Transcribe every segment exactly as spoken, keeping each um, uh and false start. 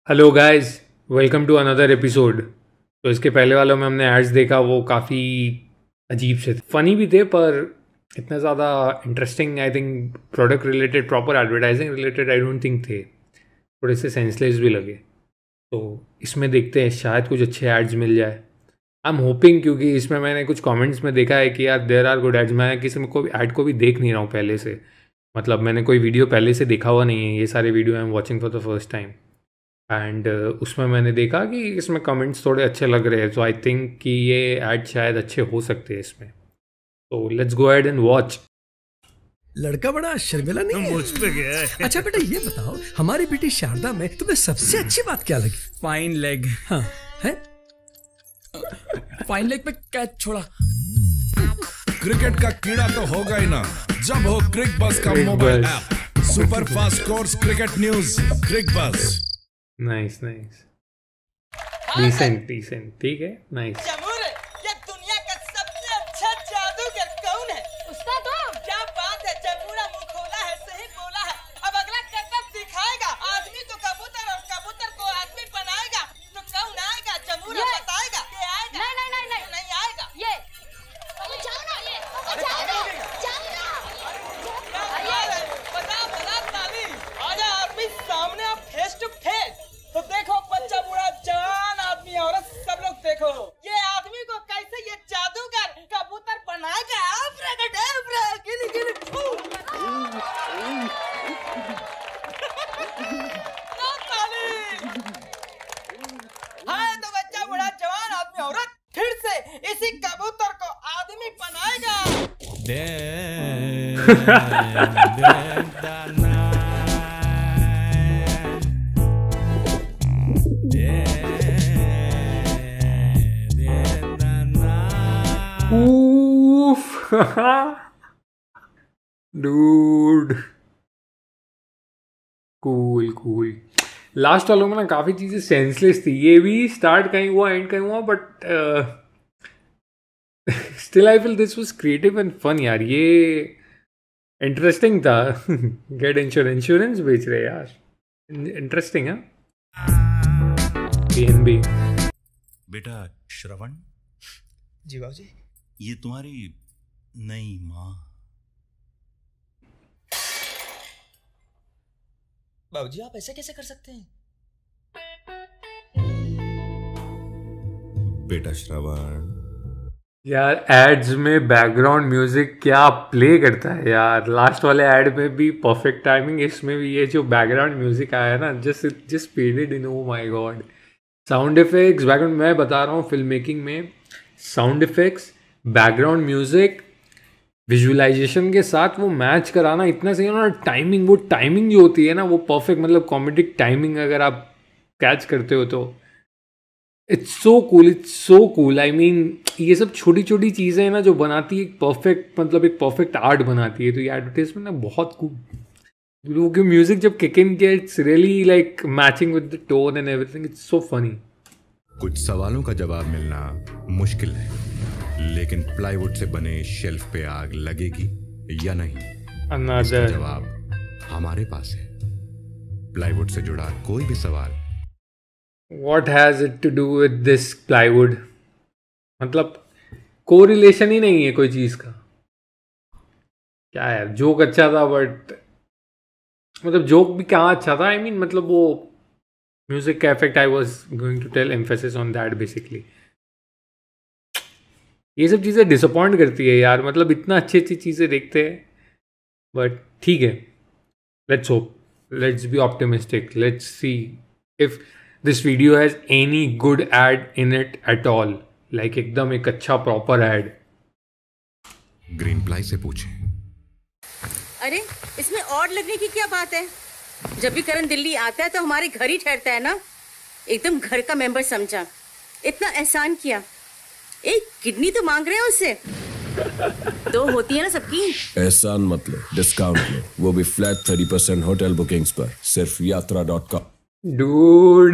Hello guys, welcome to another episode. तो इसके पहले वालों में हमने एड्स देखा, वो काफ़ी अजीब से थे, फनी भी थे, पर इतना ज़्यादा interesting I think product related, proper advertising related I don't think थे। थोड़े से सेंसलेस भी लगे। तो इसमें देखते हैं, शायद कुछ अच्छे एड्स मिल जाए। आई एम होपिंग, क्योंकि इसमें मैंने कुछ कमेंट्स में देखा है कि यार देर आर गुड एड्स। मैं किसी में कोई ऐड को भी देख नहीं रहा हूँ पहले से, मतलब मैंने कोई वीडियो पहले से देखा हुआ नहीं है। ये सारे video I am watching for the first time. And uh, उसमें मैंने देखा कि इसमें कमेंट्स थोड़े अच्छे लग रहे हैं, तो आई थिंक कि ये ऐड शायद अच्छे हो सकते हैं इसमें। तो let's go ahead and watch. लड़का बड़ा शर्मिला नहीं है? मुझ पे गया है। अच्छा बेटा, ये बताओ, हमारी बेटी शारदा में तुम्हें सबसे अच्छी बात क्या लगी? Fine leg. हाँ है? फाइन लेग पे कैच छोड़ा। क्रिकेट का कीड़ा तो होगा ही ना जब हो क्रिक बस का Cric mobile buzz. App. Super fast course cricket news Cricbuzz. Nice nice, decent decent, ठीक है, नाइस। जमूर, ये दुनिया का सबसे अच्छा जादूगर कौन है? उसका तो क्या बात है, जमूरा मुंह खोला है, सही बोला है। अब अगला करतब दिखाएगा, आदमी को कबूतर और कबूतर को आदमी बनाएगा। तो कौन आएगा? जमूरा बताएगा कि आएगा। नहीं नहीं नहीं नहीं नहीं आएगा। ये जाओ ना, ये जाओ ना, जाओ ना। बता बता ताली, आजा आदमी सामने, आप फेस टू फेस। तो देखो, बच्चा बूढ़ा जवान आदमी औरत सब लोग देखो, ये आदमी को कैसे ये जादूगर कबूतर बनाएगा। अब्राकडाब्रा, गिली गिली फू। ना ताली। हाँ, तो बच्चा बूढ़ा जवान आदमी औरत फिर से इसी कबूतर को आदमी बनाएगा। Oof, dude, cool cool. Last वालों में ना काफ़ी चीज़ें सेंसलेस थी। ये भी स्टार्ट कहीं हुआ, एंड कहीं हुआ, but still I feel this was creative and fun. यार ये इंटरेस्टिंग था। गेट इंश्योरेंस, इंश्योरेंस बेच रहे यार, इंटरेस्टिंग है। पीएनबी। बेटा श्रवण, जी बाबूजी। ये तुम्हारी नई माँ। बाबूजी, आप ऐसे कैसे कर सकते हैं? बेटा श्रवण, यार एड्स में बैकग्राउंड म्यूजिक क्या प्ले करता है यार। लास्ट वाले एड में भी परफेक्ट टाइमिंग, इसमें भी ये जो बैकग्राउंड म्यूजिक आया ना, just just paid in, oh my god. Sound effects, background, मैं बता रहा हूँ फिल्म मेकिंग में sound effects, background music, visualisation के साथ वो मैच कराना इतना सही है ना। टाइमिंग, वो टाइमिंग जो होती है ना, वो परफेक्ट, मतलब कॉमेडिक टाइमिंग अगर आप कैच करते हो तो it's so cool, it's so cool. I mean, ये सब छोटी छोटी चीज़ें हैं ना जो बनाती है एक परफेक्ट, मतलब एक परफेक्ट आर्ट बनाती है। तो ये एडवर्टाइजमेंट ना बहुत कूल, क्योंकि म्यूजिक जब किक इन किया, it's really like matching with the tone and everything, it's so funny. कुछ सवालों का जवाब मिलना मुश्किल है, लेकिन प्लाईवुड से बने शेल्फ पे आग लगेगी या नहीं, इसका अनदर जवाब हमारे पास है। प्लाईवुड से जुड़ा कोई भी सवाल, what has it to do with this plywood, मतलब कोरिलेशन ही नहीं है कोई चीज़ का। क्या यार, जोक अच्छा था, बट मतलब जोक भी कहाँ अच्छा था। आई I मीन mean, मतलब वो म्यूजिक का effect, I was going to tell emphasis on that basically. ये सब चीज़ें डिसअपॉइंट करती है यार, मतलब इतना अच्छी अच्छी चीज़ें देखते हैं, बट ठीक है, let's hope, let's be optimistic, let's see if this video has any good ad in it at all, like एकदम एक अच्छा प्रॉपर एड। ग्रीन प्लाई से पूछें। अरे इसमें और लगने की क्या बात है? जब भी करण दिल्ली आता है तो हमारे घर ही ठहरता है ना, एकदम घर का मेंबर समझा, इतना एहसान किया। एक किडनी तो मांग रहे हैं उससे, दो होती है ना सबकी। एहसान मत लो, डिस्काउंट लो, वो भी flat thirty percent hotel bookings पर, सिर्फ यात्रा डॉट कॉम। डूड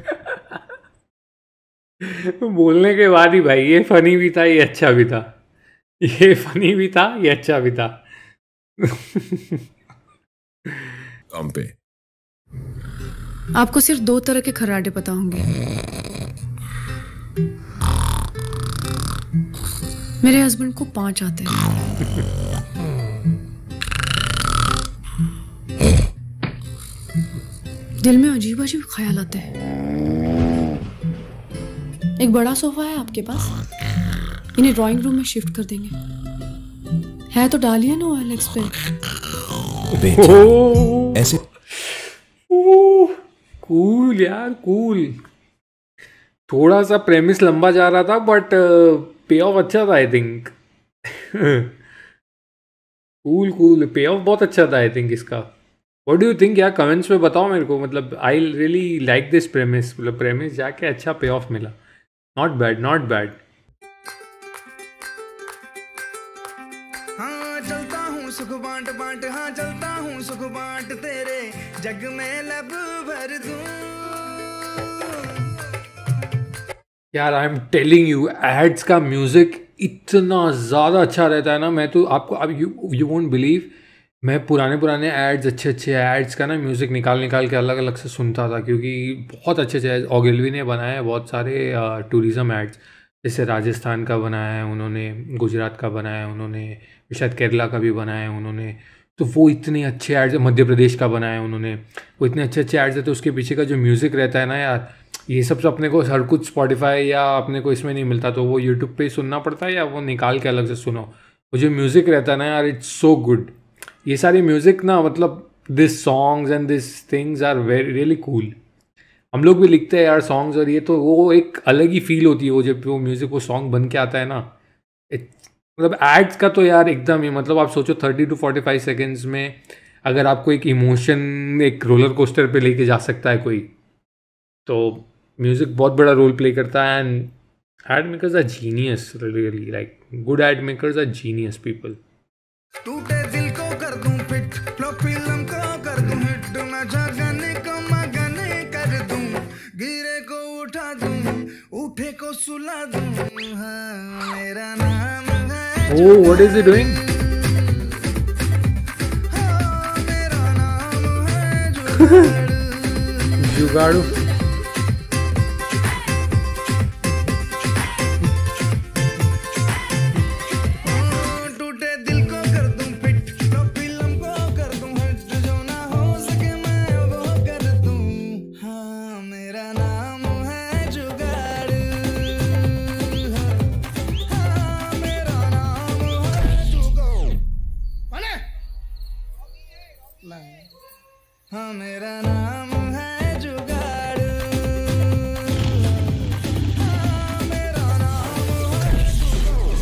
बोलने के बाद ही भाई, ये फनी भी था, ये अच्छा भी था, ये फनी भी था, ये अच्छा भी था। कॉम पे आपको सिर्फ दो तरह के खर्राटे पता होंगे। मेरे हस्बैंड को पांच आते हैं। दिल में अजीब अजीब ख्याल आते हैं। एक बड़ा सोफा है आपके पास, इन्हें ड्राइंग रूम में शिफ्ट कर देंगे। है तो डालिए ना ओएलएक्स पे। ऐसे कूल यार, कूल। थोड़ा सा प्रेमिस लंबा जा रहा था बट पे ऑफ अच्छा था I think. Cool cool, pay off बहुत अच्छा था आई थिंक इसका। व्हाट डू यू थिंक यार, कमेंट्स में बताओ मेरे को। मतलब I really like this premise. मतलब प्रेमिस जाके अच्छा पे ऑफ मिला। Not bad, not bad. हाँ चलता हूँ सुख बांट बांट, हाँ चलता हूँ सुख बांट, तेरे जग में लब भर दूं। यार I am telling you, ads का म्यूजिक इतना ज़्यादा अच्छा रहता है ना। मैं तो आपको अब यू यू वोंट बिलीव, मैं पुराने पुराने एड्स, अच्छे अच्छे एड्स का ना म्यूज़िक निकाल निकाल के अलग अलग से सुनता था, क्योंकि बहुत अच्छे अच्छे ओगिलवी ने बनाए हैं बहुत सारे टूरिज़म एड्स। जैसे राजस्थान का बनाया है उन्होंने, गुजरात का बनाया है उन्होंने, शायद केरला का भी बनाया है उन्होंने। तो वो इतने अच्छे एड्स, मध्य प्रदेश का बनाया है उन्होंने, वो इतने अच्छे अच्छे एड्स रहते हैं। उसके पीछे का जो म्यूज़िक रहता है ना यार, ये सब तो अपने को हर कुछ स्पॉटिफाई या अपने को इसमें नहीं मिलता, तो वो यूट्यूब पे ही सुनना पड़ता है या वो निकाल के अलग से सुनो। वो जो म्यूज़िक रहता है ना यार, इट्स सो गुड। ये सारी म्यूज़िक ना, मतलब this songs and this things are very really cool. हम लोग भी लिखते हैं यार सॉन्ग्स, और ये तो वो एक अलग ही फील होती है वो जब वो म्यूज़िक वो सॉन्ग बन के आता है ना। मतलब एड्स का तो यार एकदम ही, मतलब आप सोचो thirty to forty five seconds में अगर आपको एक इमोशन एक रोलर कोस्टर पे लेके जा सकता है कोई, तो म्यूज़िक बहुत बड़ा रोल प्ले करता है। And ad makers are genius, really like good ad makers are genius people. टूटे दिल को कर दूं फिट, फ्लॉप फिल्म को कर दूं हिट, मैं जागने को मगने कर दूं, गिरे को उठा दूं, उठे को सुला दूं। हाँ मेरा नाम है। Oh, what is he doing? हाँ मेरा नाम है जुगाड़ू। जुगाड़ू। हाँ मेरा नाम है जुगाड़ू। हाँ मेरा नाम है जुगाड़ू।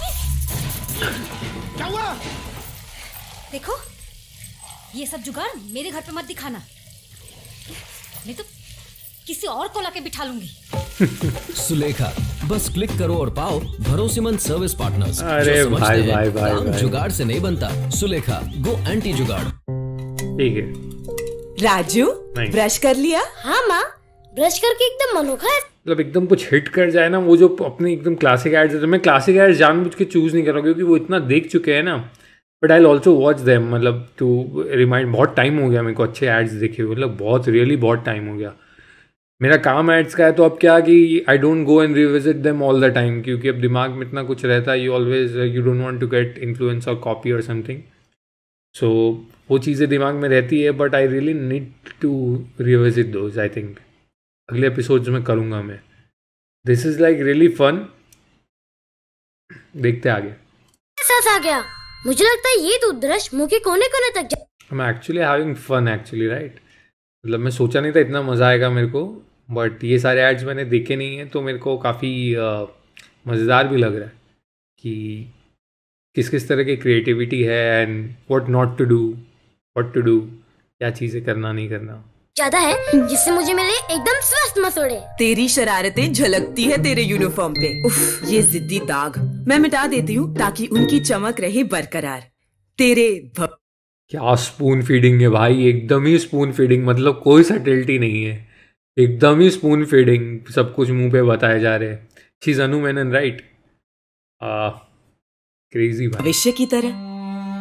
क्या हुआ? देखो, ये सब जुगाड़ मेरे घर पे मत दिखाना, नहीं तो किसी और को लाके बिठा लूंगी। सुलेखा, बस क्लिक करो और पाओ भरोसेमंद सर्विस पार्टनर्स। अरे भाई भाई भाई भाई, जुगाड़ से नहीं बनता। सुलेखा, गो एंटी जुगाड़। ठीक है राजू, ब्रश कर लिया? हाँ माँ, ब्रश करके एकदम अनोखा है। मतलब एकदम कुछ हिट कर जाए ना, वो जो अपने एकदम क्लासिक एड्स है। मैं क्लासिक एड्स जानबूझ के चूज नहीं कर रहा हूँ क्योंकि वो इतना देख चुके हैं ना, but I also watch them, मतलब टू रिमाइंड। बहुत टाइम हो गया मेरे को अच्छे एड्स देखे, मतलब बहुत रियली बहुत टाइम हो गया। मेरा काम एड्स का है, तो अब क्या कि I don't go and revisit them all the time, क्योंकि अब दिमाग में इतना कुछ रहता है। You always you don't want to get influence और कॉपी और समथिंग, सो वो चीज़ें दिमाग में रहती है। But I really need to revisit those. I think अगले एपिसोड्स में करूँगा मैं। This is like really fun. देखते आगे। एहसास आ गया, मुझे लगता है ये टूथब्रश मुंह के कोने कोने तक जा। I am actually having fun actually, right. मतलब मैं सोचा नहीं था इतना मज़ा आएगा मेरे को, बट ये सारे एड्स मैंने देखे नहीं हैं, तो मेरे को काफ़ी मज़ेदार भी लग रहा है कि किस किस तरह की क्रिएटिविटी है and what not to do, what to do, क्या चीज़ें करना नहीं करना। ज्यादा है जिससे मुझे मिले एकदम स्वस्थ मसोड़े। तेरी शरारतें झलकती है तेरे यूनिफॉर्म पे। उफ, ये जिद्दी दाग मैं मिटा देती हूँ ताकि उनकी चमक रहे बरकरार। तेरे भ... क्या स्पून फीडिंग है भाई, एकदम ही स्पून फीडिंग। मतलब कोई सटिलिटी नहीं है, एकदम ही स्पून फीडिंग। सब कुछ मुंह पे बताए जा रहे हैं। She is Anu Menon, right? Crazy भाई। भविष्य की तरह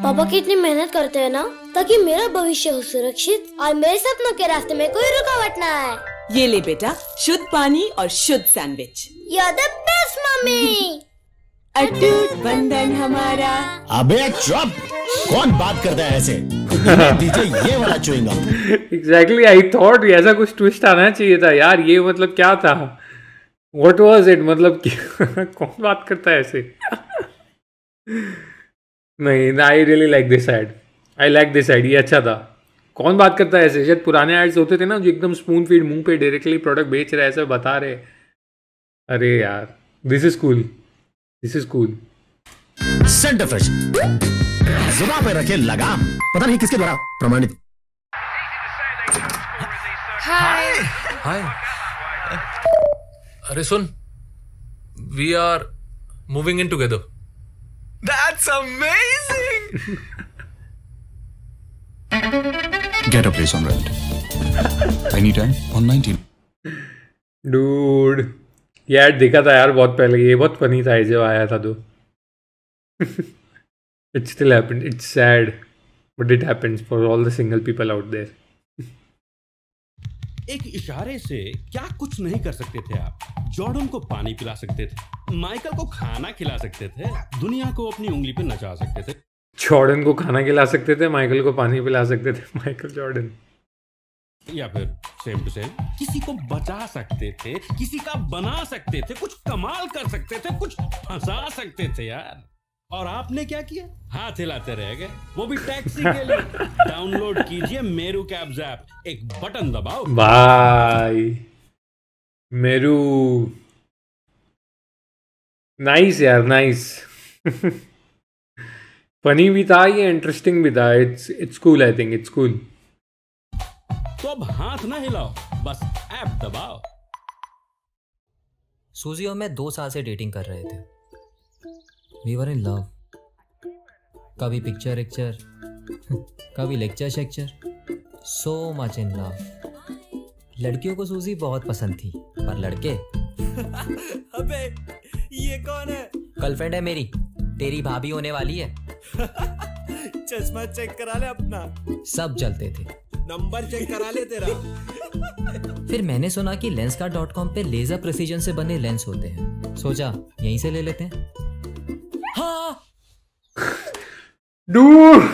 पापा कितनी मेहनत करते हैं ना ताकि मेरा भविष्य हो सुरक्षित और मेरे सपनों के रास्ते में कोई रुकावट ना आए। ये ले बेटा, शुद्ध पानी और शुद्ध sandwich. You're the best mummy. अटूट बंधन हमारा। अबे चुप, कौन बात करता है ऐसे? दीजिए ये वाला चुएंगा। Exactly, I thought ऐसा कुछ ट्विस्ट आना चाहिए था यार। ये मतलब क्या था? What was it? मतलब कौन बात करता है ऐसे? नहीं, I really like this ad. I like this ad. ये अच्छा था। कौन बात करता है ऐसे? शायद पुराने एड्स होते थे ना जो एकदम स्पून फीड मुंह पे डायरेक्टली प्रोडक्ट बेच रहे ऐसे बता रहे। अरे यार, this is cool, this is cool. Center Fresh, जुबान पे रखे लगाम, पता नहीं किसके द्वारा प्रमाणित। हाय हाय, अरे सुन, we are moving in together. That's amazing! Get a place on rent. Anytime on nineteen. Dude, ये ऐड देखा था यार बहुत पहले। ये बहुत फनी था जब आया था तो। It still happened. It's sad, but it happens for all the single people out there. एक इशारे से क्या कुछ नहीं कर सकते थे आप। जॉर्डन को पानी पिला सकते थे, माइकल को खाना खिला सकते थे, दुनिया को अपनी उंगली पे नचा सकते थे। जॉर्डन को खाना खिला सकते थे, माइकल को पानी पिला सकते थे। Michael Jordan. या फिर सेम टू सेम किसी को बचा सकते थे, किसी का बना सकते थे, कुछ कमाल कर सकते थे, कुछ फंसा सकते थे यार। और आपने क्या किया? हाथ हिलाते रह गए, वो भी टैक्सी के लिए। डाउनलोड कीजिए मेरू कैब्स ऐप, एक बटन दबाओ। भाई मेरू, नाइस यार, नाइस। फनी भी था ये, इंटरेस्टिंग भी था। It's it's cool, I think it's cool. तो अब हाथ ना हिलाओ, बस ऐप दबाओ। सूजी और मैं दो साल से डेटिंग कर रहे थे। We were in love. कभी पिक्चर एक्चर, कभी लेक्चर शेक्चर, so much in love. लड़कियों को सूजी बहुत पसंद थी, पर लड़के अबे ये कौन है? गर्लफ्रेंड है मेरी, तेरी भाभी होने वाली है। चश्मा चेक करा ले अपना। सब जलते थे। नंबर चेक करा ले तेरा। फिर मैंने सुना कि लेंसकार्ट डॉट कॉम पे लेजर प्रिसीजन से बने लेंस होते हैं, सोचा यहीं से ले लेते हैं। हाँ Dude,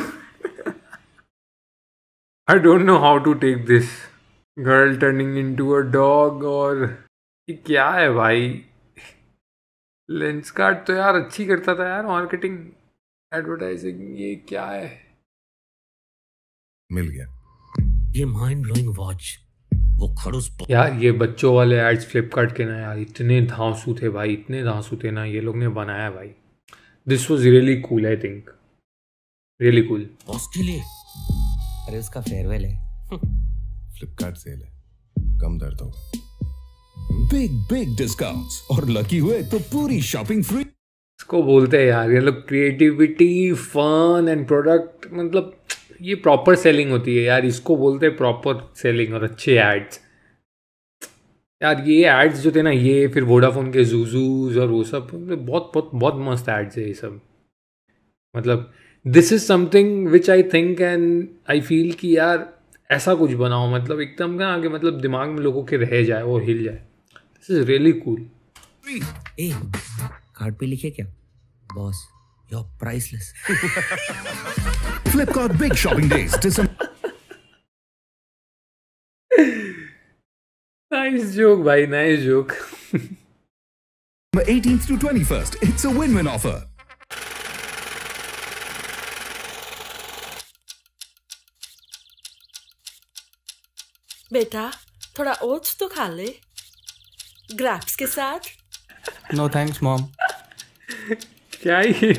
I don't know how to take this. Girl turning into a dog और ये क्या है भाई? लेंसकार्ट तो यार अच्छी करता था यार, मार्केटिंग, एडवर्टाइजिंग। ये क्या है? मिल गया ये माइंड ब्लोइंग वॉच। वो खड़ूस यार ये बच्चों वाले एड्स फ्लिपकार्ट के ना यार, इतने धांसू थे भाई, इतने धांसू थे ना, ये लोग ने बनाया भाई। This was really cool, I think really cool. उसके लिए अरे उसका फेयरवेल है। फ्लिपकार्ट सेल है, कम दर्द होगा। बिग बिग डिस्काउंट्स और लकी हुए तो पूरी शॉपिंग फ्री। इसको बोलते हैं यार ये लोग क्रिएटिविटी, फन एंड प्रोडक्ट। मतलब ये प्रॉपर सेलिंग होती है यार, इसको बोलते हैं प्रॉपर सेलिंग और अच्छे एड्स। यार ये एड्स जो थे ना, ये फिर वोडाफोन के जूजूज और वो सब, बहुत बहुत बहुत मस्त एड्स है ये सब। मतलब this is something which I think and I feel कि यार ऐसा कुछ बनाओ, मतलब एकदम ना आगे, मतलब दिमाग में लोगों के रह जाए और हिल जाए। This is really cool. A card पे लिखे क्या? Boss you are priceless. Flipkart big shopping days. Nice joke, bhai. Nice joke. eighteenth to twenty-first, it's a win-win offer. बेटा थोड़ा ओट्स तो खा ले, ग्रैप्स के साथ। No thanks mom. क्या ये?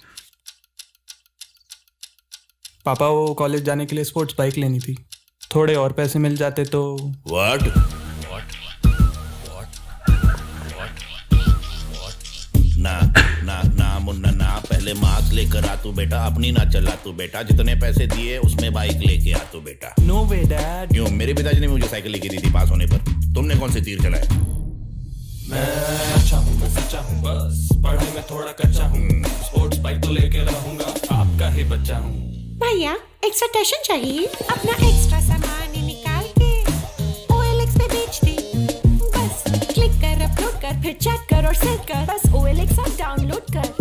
पापा वो कॉलेज जाने के लिए स्पोर्ट्स बाइक लेनी थी, थोड़े और पैसे मिल जाते तो। व्हाट ना ना ना मुन्ना ना, पहले मार्क्स लेकर आ तू बेटा, अपनी ना चला तू बेटा, जितने पैसे दिए उसमें बाइक लेके आ तू बेटा। No way dad. क्यों? मेरे पिताजी ने मुझे साइकिल लेके दी थी पास होने पर, तुमने कौन से तीर चलाए? मैं अच्छा हूँ, मैं सच्चा हूँ, बस पढ़ाई में थोड़ा कच्चा हूँ, स्पोर्ट्स बाइक तो लेके रहूंगा। आप का ही बच्चा हूँ। भैया एक्स्ट्रा टेंशन चाहिए? अपना एक्स्ट्रा सामान निकाल के ओ एल एक्स पे बेच दे। बस क्लिक कर, अपलोड कर, फिर चेक कर और सेव कर। बस O L X app download कर।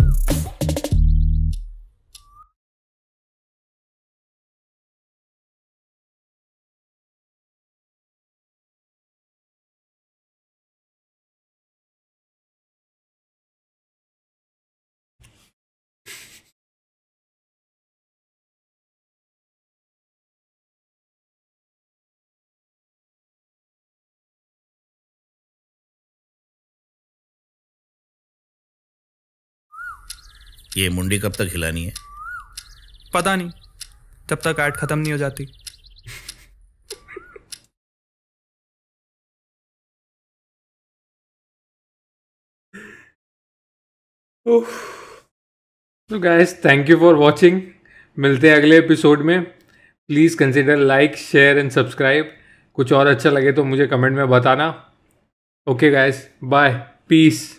ये मुंडी कब तक हिलानी है? पता नहीं, जब तक ऐड खत्म नहीं हो जाती। तो guys thank you for watching. मिलते हैं अगले एपिसोड में। Please consider like share and subscribe. कुछ और अच्छा लगे तो मुझे कमेंट में बताना। Okay guys, bye, piece.